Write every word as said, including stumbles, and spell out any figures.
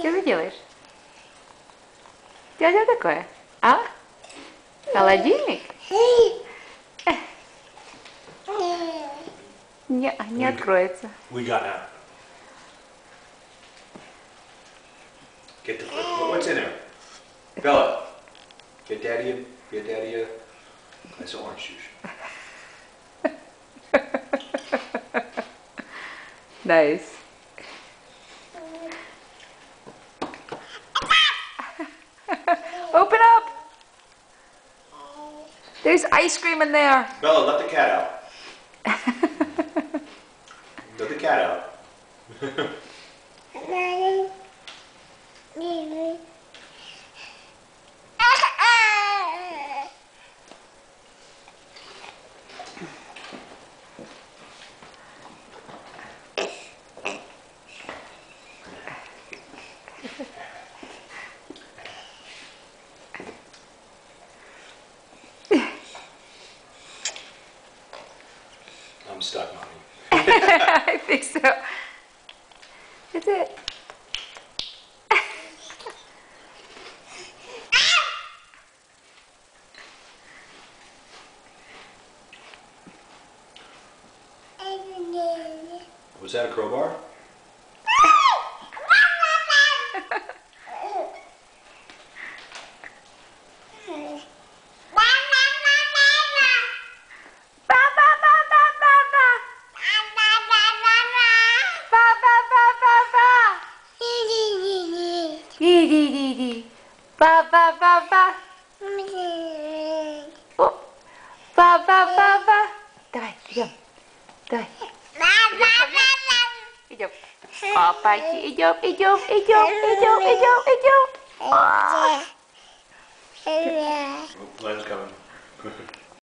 Что ты делаешь? Дядя такое? А? Холодильник? Не, не откроется. We got out. Get the what, what's in there? Bella, get daddy a get daddy a glass of orange juice. Nice. Open up. There's ice cream in there. Bella, let the cat out. Let the cat out. I'm stuck, Mommy. I think so. That's it. Was that a crowbar? Ba ba ba ba. О, ба ба ба ба. Давай, идем. Давай. Идем. Опачки, идем, идем, идем, идем, идем, идем. Oh, Len's coming.